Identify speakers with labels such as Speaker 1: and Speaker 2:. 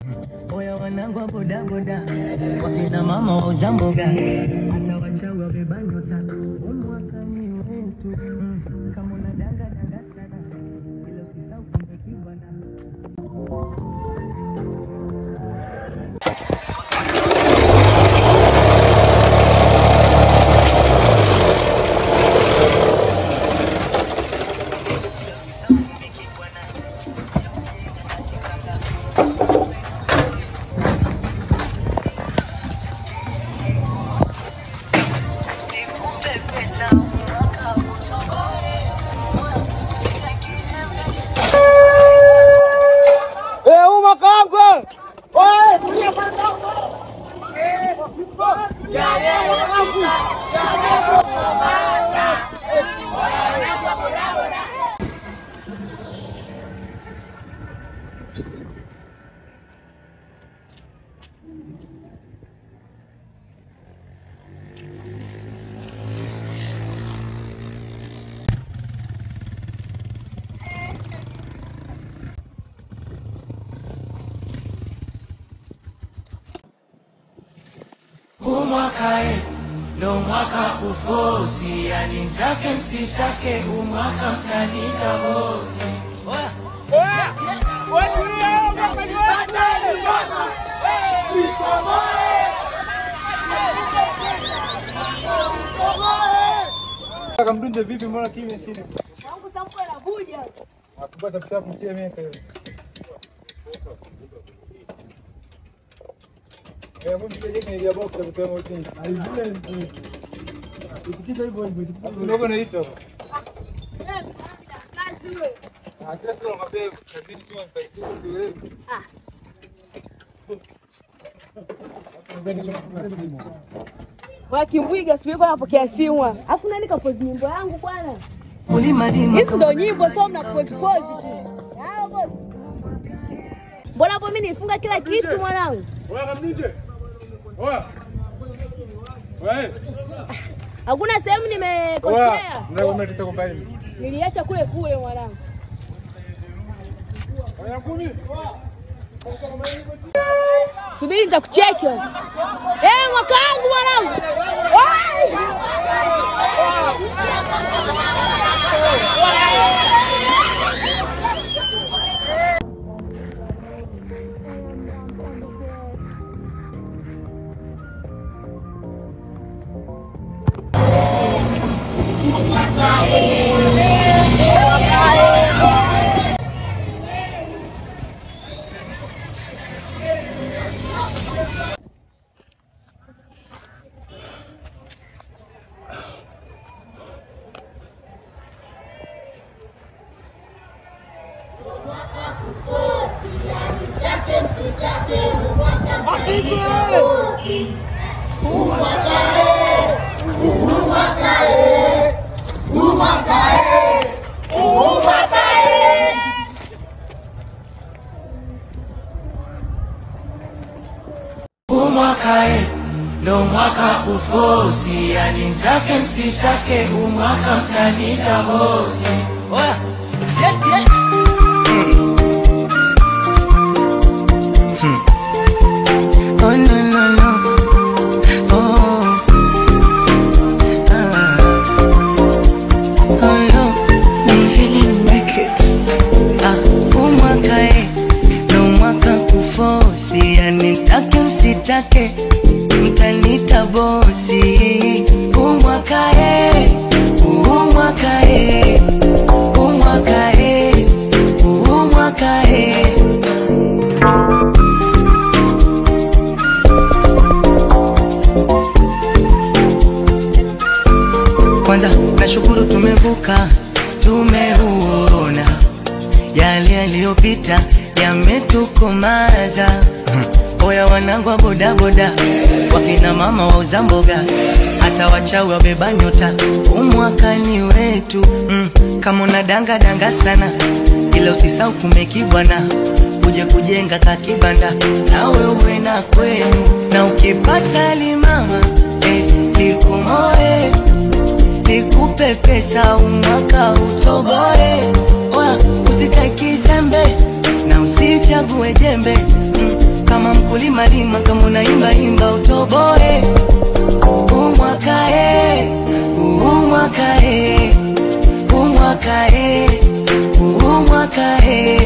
Speaker 1: Oya wanangu wa boda boda, wakina mama wa uzamboga, hata wachawi wabeba nyota. Huu mwaka ni wetu, kama unadanga danga sana, ila usisahau kumekibwa na.
Speaker 2: Huu mwaka ndo mwaka kufosi, yani mtake msitake, huu mwaka mtanita bosi.
Speaker 3: Kaka mdunje vipi, mbona kimya chini?
Speaker 4: Wangu sampo anakuja.
Speaker 3: Akupata mtapu mtie miaka hiyo. Mungu kijenge ile box ya kutoa moto. Alijua ni. Ikikita hivyo hivyo. Sio na hito.
Speaker 4: Kazi wewe.
Speaker 3: Kila siku ngapea kazini sio nitaitua wewe.
Speaker 4: Wakimbwiga siku yako napokea simu. Alafu nani kapozi nyimbo yangu bwana? Hizi ndo nyimbo sio mnapozi tu. Hao boss. Mbona hapo mimi nifunga kila kitu mwanangu?
Speaker 3: Wewe kamnuje. Wewe.
Speaker 4: Hakuna sehemu nimekosea.
Speaker 3: Ndio umetesa kwamba hivi.
Speaker 4: Niliacha kule kule mwanangu.
Speaker 3: Oya 10.
Speaker 4: Subiri nitakucheki wewe. Mwaka wangu mwanangu.
Speaker 2: Huu mwaka ndo mwaka kufosi, yani mtake msitake, huu mwaka mtanita bosi.
Speaker 1: Oya, siete. Oh no no no. Oh. Oh no.
Speaker 2: I'm feeling naked.
Speaker 1: Huu mwaka ndo mwaka kufosi, yani mtake msitake, mtanita bosi. Huu mwaka huu mwaka huu mwaka huu mwaka kwanza nashukuru tumevuka, tumeuona yale yaliyopita yametukomaza. Oya wanangu wa boda boda, wakina mama wa uzamboga, hata wachawi wabeba nyota. Huu mwaka ni wetu, kama unadanga danga sana, ila usisahau kumekibwa na uje kujenga kakibanda, nawe uwe na kwenu, na ukipata limama likumoe, nikupe pesa umwaka utoboe. Oya usikae kizembe na usichague jembe, kulima lima kama unaimba imba utoboe. Huu mwaka huu mwaka huu mwaka huu mwaka